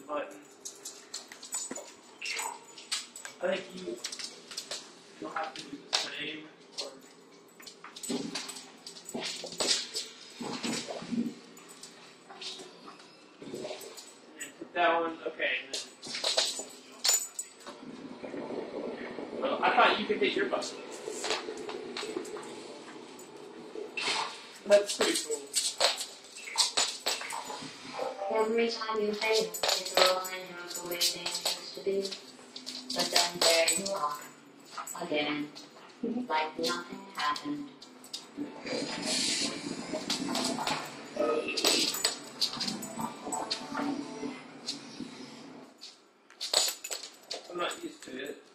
button. I think you'll have to do the same. And put that one, okay. And then, well, I thought you could hit your button. That's pretty cool. Every time you fail, it's all in the way things used to be. But then there you are, again, like nothing happened. I'm not used to it.